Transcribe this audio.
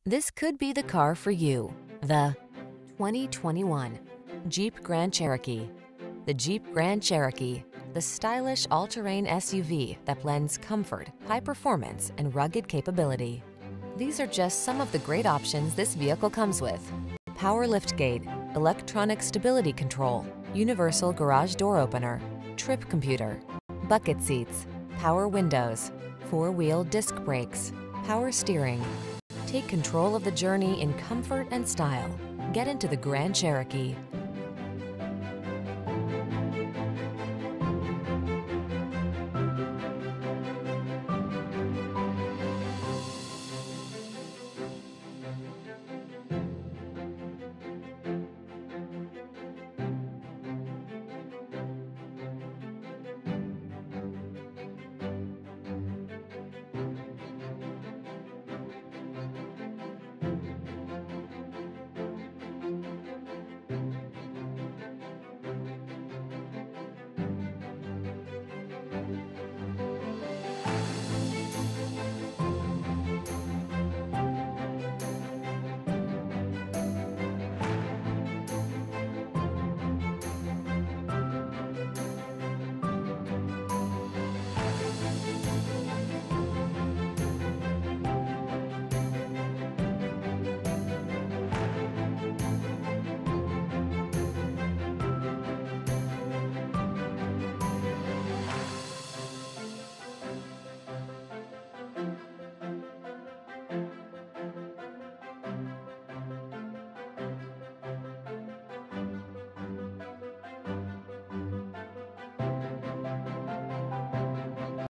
This could be the car for you. The 2021 Jeep Grand Cherokee. The Jeep Grand Cherokee, the stylish all-terrain SUV that blends comfort, high performance, and rugged capability. These are just some of the great options this vehicle comes with: power liftgate, electronic stability control, universal garage door opener, trip computer, bucket seats, power windows, four-wheel disc brakes, power steering. Take control of the journey in comfort and style. Get into the Grand Cherokee.